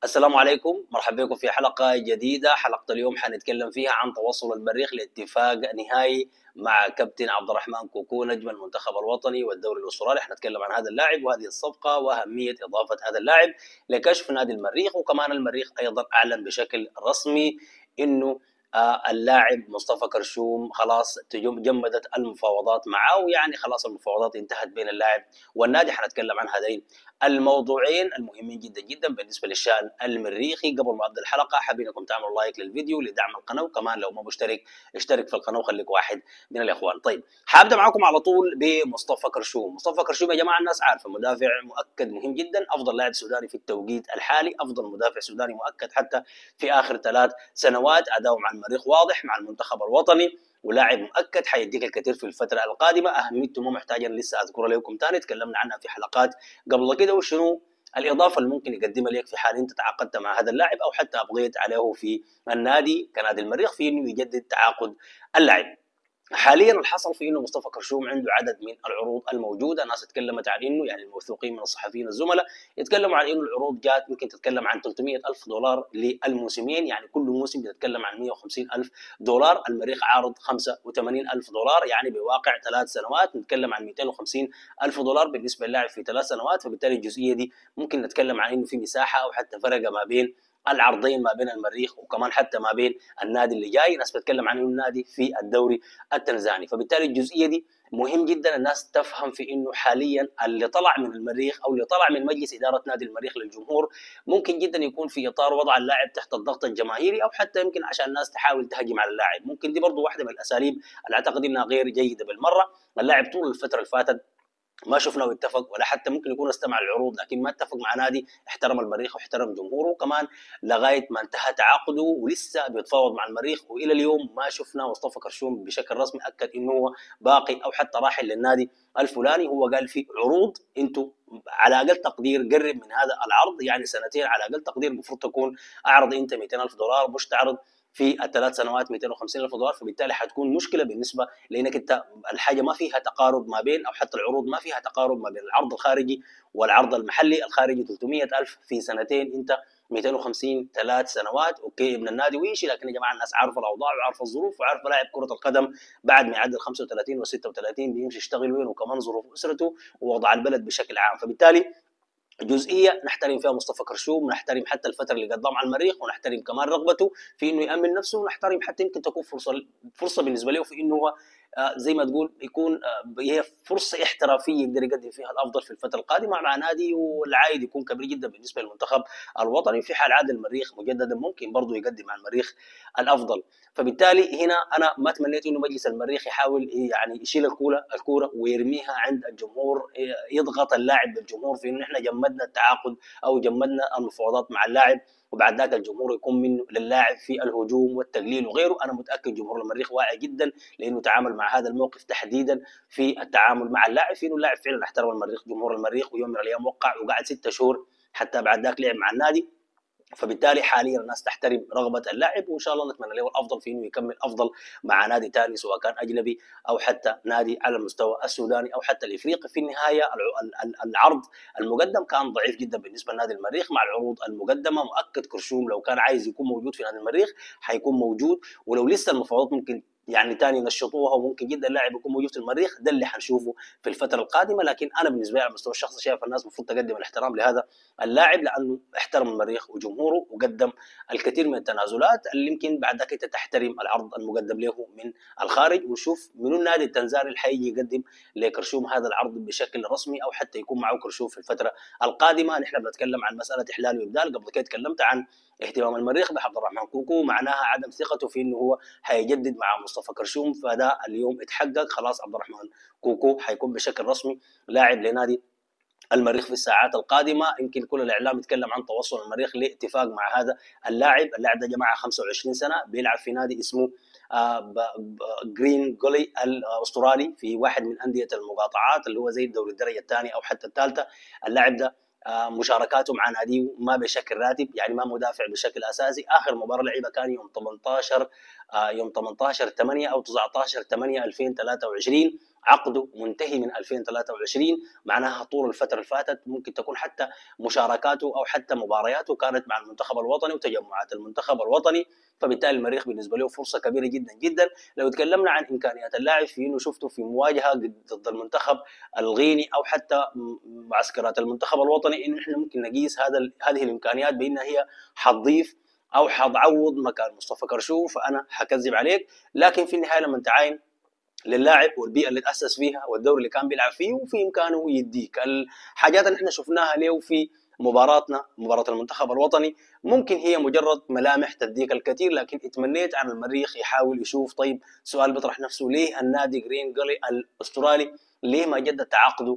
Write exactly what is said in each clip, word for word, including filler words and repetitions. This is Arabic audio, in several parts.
السلام عليكم، مرحبا بكم في حلقة جديدة. حلقة اليوم حنتكلم فيها عن توصل المريخ لاتفاق نهائي مع كابتن عبد الرحمن كوكو نجم المنتخب الوطني والدوري الأسترالي. حنتكلم عن هذا اللاعب وهذه الصفقة وأهمية إضافة هذا اللاعب لكشف نادي المريخ، وكمان المريخ أيضا أعلن بشكل رسمي إنه آه، اللاعب مصطفى كرشوم خلاص تجم- جمدت المفاوضات معه، ويعني خلاص المفاوضات انتهت بين اللاعب والنادي. حنتكلم عن هذين الموضوعين المهمين جدا جدا بالنسبه للشان المريخي. قبل ما ابدا الحلقه حابين انكم تعملوا لايك للفيديو لدعم القناه، وكمان لو ما مشترك اشترك في القناه وخليك واحد من الاخوان. طيب، حابدا معكم على طول بمصطفى كرشوم. مصطفى كرشوم يا جماعه الناس عارفه مدافع مؤكد مهم جدا، افضل لاعب سوداني في التوقيت الحالي، افضل مدافع سوداني مؤكد حتى في اخر ثلاث سنوات. اداؤه مع المريخ واضح، مع المنتخب الوطني، ولاعب مؤكد حيديك الكثير في الفتره القادمه. اهميته ما محتاج لسه اذكرها لكم ثاني، تكلمنا عنها في حلقات قبل كده. وشنو الاضافه اللي ممكن يقدمها لك في حال انت تعاقدت مع هذا اللاعب او حتى ابغيت عليه في النادي كنادي المريخ في انه يجدد تعاقد اللاعب. حاليا الحصل في انه مصطفى كرشوم عنده عدد من العروض الموجوده. ناس اتكلمت عن انه، يعني الموثوقين من الصحفيين الزملاء يتكلموا عن انه العروض جات ممكن تتكلم عن ثلاثمئة ألف دولار للموسمين، يعني كل موسم بتتكلم عن مئة وخمسين ألف دولار. المريخ عارض خمسة وثمانين ألف دولار، يعني بواقع ثلاث سنوات نتكلم عن مئتين وخمسين ألف دولار بالنسبه للاعب في ثلاث سنوات. فبالتالي الجزئيه دي ممكن نتكلم عن انه في مساحه او حتى فرق ما بين العرضين، ما بين المريخ وكمان حتى ما بين النادي اللي جاي. ناس بتتكلم عن انه النادي في الدوري التنزاني. فبالتالي الجزئيه دي مهم جدا الناس تفهم في انه حاليا اللي طلع من المريخ او اللي طلع من مجلس اداره نادي المريخ للجمهور ممكن جدا يكون في اطار وضع اللاعب تحت الضغط الجماهيري، او حتى يمكن عشان الناس تحاول تهجم على اللاعب. ممكن دي برضه واحده من الاساليب اللي اعتقد انها غير جيده بالمره. اللاعب طول الفتره اللي فاتت ما شفناه اتفق، ولا حتى ممكن يكون استمع العروض لكن ما اتفق مع نادي احترم المريخ واحترم جمهوره كمان لغايه ما انتهى تعاقده، ولسه بيتفاوض مع المريخ. والى اليوم ما شفنا مصطفى كرشوم بشكل رسمي اكد انه هو باقي او حتى راحل للنادي الفلاني. هو قال في عروض انتم على اقل تقدير قرب من هذا العرض، يعني سنتين على اقل تقدير المفروض تكون اعرض انت مئتين ألف دولار، مش تعرض في الثلاث سنوات مئتين وخمسين ألف دولار. فبالتالي حتكون مشكله بالنسبه لانك انت الحاجه ما فيها تقارب ما بين، او حتى العروض ما فيها تقارب ما بين العرض الخارجي والعرض المحلي. الخارجي ثلاثمئة ألف في سنتين، انت مئتين وخمسين ثلاث سنوات. اوكي ابن النادي ويشي، لكن يا جماعه الناس عارفه الاوضاع وعارفه الظروف وعارفه لاعب كره القدم بعد ما يعدي ال خمسة وثلاثين و ستة وثلاثين بيمشي يشتغل وين، وكمان ظروف اسرته ووضع البلد بشكل عام. فبالتالي جزئيه نحترم فيها مصطفى كرشوم، ونحترم حتى الفتره اللي قدمها على المريخ، ونحترم كمان رغبته في انه يامن نفسه، ونحترم حتى يمكن تكون فرصه فرصه بالنسبه له في انه هو آه، زي ما تقول يكون آه، هي فرصه احترافيه يقدر يقدم فيها الافضل في الفتره القادمه مع نادي، والعائد يكون كبير جدا بالنسبه للمنتخب الوطني. في حال عاد المريخ مجددا ممكن برضه يقدم مع المريخ الافضل. فبالتالي هنا انا ما تمنيت انه مجلس المريخ يحاول يعني يشيل الكوره الكوره ويرميها عند الجمهور، يضغط اللاعب بالجمهور في انه احنا جمدنا التعاقد او جمدنا المفاوضات مع اللاعب، وبعد ذاك الجمهور يكون منه للاعب في الهجوم والتقليل وغيره. انا متاكد جمهور المريخ واعي جدا لانه تعامل مع هذا الموقف تحديدا في التعامل مع اللاعب، في انه اللاعب فعلا احترم المريخ جمهور المريخ، ويوم من الايام وقع وقعد ستة شهور حتى بعد ذاك لعب مع النادي. فبالتالي حاليا الناس تحترم رغبه اللاعب، وان شاء الله نتمنى له الافضل في انه يكمل افضل مع نادي ثاني سواء كان اجنبي او حتى نادي على المستوى السوداني او حتى الافريقي. في النهايه العرض المقدم كان ضعيف جدا بالنسبه لنادي المريخ. مع العروض المقدمه مؤكد كرشوم لو كان عايز يكون موجود في نادي المريخ حيكون موجود، ولو لسه المفاوضات ممكن يعني تاني نشطوها وممكن جدا اللاعب يكون موجود في المريخ، ده اللي حنشوفه في الفتره القادمه. لكن انا بالنسبه لي على المستوى الشخصي شايف الناس المفروض تقدم الاحترام لهذا اللاعب لانه احترم المريخ وجمهوره وقدم الكثير من التنازلات اللي يمكن بعد ذاك تحترم العرض المقدم له من الخارج. ونشوف منو النادي التنزاني اللي حيجي يقدم لكرشوم هذا العرض بشكل رسمي او حتى يكون معه كرشوم في الفتره القادمه. نحن بنتكلم عن مساله احلال وابدال. قبل كده تكلمت عن اهتمام المريخ بعبد الرحمن كوكو، معناها عدم ثقته في انه هو حيجدد مع مصطفى كرشوم، فده اليوم اتحقق. خلاص عبد الرحمن كوكو حيكون بشكل رسمي لاعب لنادي المريخ في الساعات القادمه. يمكن كل الاعلام يتكلم عن توصل المريخ لاتفاق مع هذا اللاعب. اللاعب ده جماعه خمسة وعشرين سنه، بيلعب في نادي اسمه جرين جولي الاسترالي في واحد من انديه المقاطعات اللي هو زي الدوري الدرجه الثانيه او حتى الثالثه. اللاعب ده آه، مشاركاته مع ناديه ما بشكل راتب، يعني ما مدافع بشكل اساسي. اخر مباراه لعبها كان يوم ثمانية عشر آه، يوم ثمانية عشر ثمانية او تسعة عشر ثمانية ألفين وثلاثة وعشرين. عقده منتهي من ألفين وثلاثة وعشرين، معناها طول الفتره اللي فاتت ممكن تكون حتى مشاركاته او حتى مبارياته كانت مع المنتخب الوطني وتجمعات المنتخب الوطني، فبالتالي المريخ بالنسبه له فرصه كبيره جدا جدا. لو تكلمنا عن امكانيات اللاعب في انه شفته في مواجهه ضد المنتخب الغيني او حتى معسكرات المنتخب الوطني، انه احنا ممكن نقيس هذا هذه الامكانيات بانها هي حتضيف او حتعوض مكان مصطفى كرشوف، فانا حكذب عليك. لكن في النهايه لما تعاين للاعب والبيئه اللي تاسس فيها والدوري اللي كان بيلعب فيه، وفي امكانه يديك الحاجات اللي احنا شفناها له في مباراتنا مباراه المنتخب الوطني. ممكن هي مجرد ملامح تديك الكثير، لكن اتمنيت عن المريخ يحاول يشوف. طيب سؤال بيطرح نفسه، ليه النادي جرين جولي الاسترالي ليه ما جدد تعاقده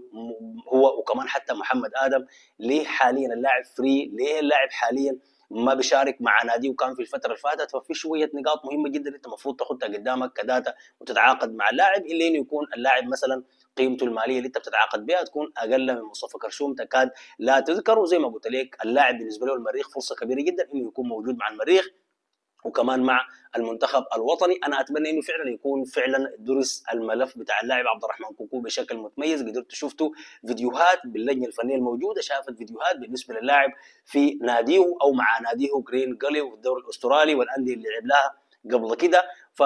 هو وكمان حتى محمد ادم؟ ليه حاليا اللاعب فري؟ ليه اللاعب حاليا ما بيشارك مع ناديه وكان في الفتره اللي فاتت؟ ففي شويه نقاط مهمه جدا انت المفروض تاخدها قدامك كداتا وتتعاقد مع اللاعب، الا انه يكون اللاعب مثلا قيمته الماليه اللي انت بتتعاقد بها تكون اقل من مصطفى كرشوم تكاد لا تذكر. وزي ما قلت لك اللاعب بالنسبه له المريخ فرصه كبيره جدا انه يكون موجود مع المريخ وكمان مع المنتخب الوطني. انا اتمنى انه فعلا يكون فعلا درس الملف بتاع اللاعب عبد الرحمن كوكو بشكل متميز. قدرت شفتوا فيديوهات باللجنه الفنيه الموجوده، شافت فيديوهات بالنسبه للاعب في ناديه او مع ناديه جرين جولي وفي الدوري الاسترالي والانديه اللي لعب لها قبل كده.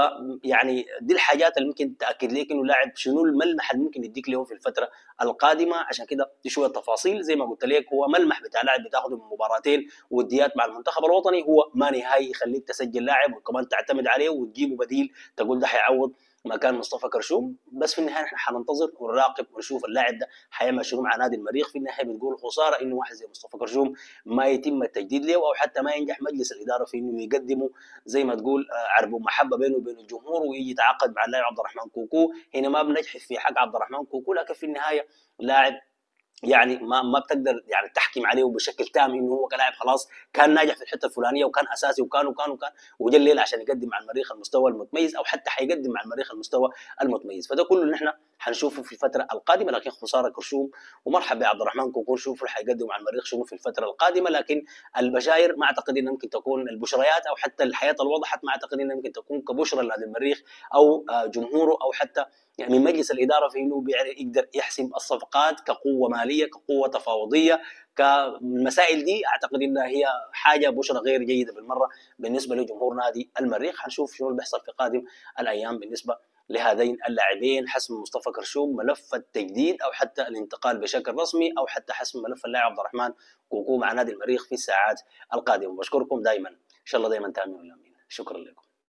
فيعني دي الحاجات اللي ممكن تاكد لك انه لاعب شنو الملمح اللي ممكن يديك له في الفتره القادمه. عشان كده دي شويه تفاصيل زي ما قلت لك، هو ملمح بتاع لاعب بتاخده من مباراتين وديات مع المنتخب الوطني، هو ما نهائي يخليك تسجل لاعب وكمان تعتمد عليه وتجيبه بديل تقول ده حيعوض مكان مصطفى كرشوم. بس في النهايه احنا حننتظر ونراقب ونشوف اللاعب ده حيعمل شنو مع نادي المريخ. في النهايه بتقول خساره انه واحد زي مصطفى كرشوم ما يتم التجديد له او حتى ما ينجح مجلس الاداره في انه يقدمه زي ما تقول عرب محبه بينه وبين الجمهور ويجي يتعاقد مع اللاعب عبد الرحمن كوكو. هنا ما بنجح في حق عبد الرحمن كوكو، لكن في النهايه لاعب يعني ما ما بتقدر يعني تحكم عليه بشكل تام انه هو كلاعب خلاص كان ناجح في الحته الفلانيه وكان اساسي وكان وكان وكان وجا الليله عشان يقدم مع المريخ المستوى المتميز او حتى حيقدم مع المريخ المستوى المتميز. فده كله اللي احنا حنشوفه في الفتره القادمه. لكن خساره كرشوم ومرحبا عبد الرحمن كوكور، شوفوا حيقدم مع المريخ شنو في الفتره القادمه. لكن البشاير ما اعتقد انها ممكن تكون البشريات او حتى الحياه اللي وضحت ما اعتقد انها ممكن تكون كبشرى لنادي المريخ او جمهوره او حتى يعني من مجلس الاداره في انه يقدر يحسم الصفقات كقوه ماليه كقوه تفاوضيه كالمسائل دي. اعتقد انها هي حاجه بشرى غير جيده بالمره بالنسبه لجمهور نادي المريخ. حنشوف شنو اللي بيحصل في قادم الايام بالنسبه لهذين اللاعبين، حسم مصطفى كرشوم، ملف التجديد او حتى الانتقال بشكل رسمي او حتى حسم ملف اللاعب عبد الرحمن كوكو مع نادي المريخ في الساعات القادمه. بشكركم دائما، ان شاء الله دائما تامين. شكرا لكم.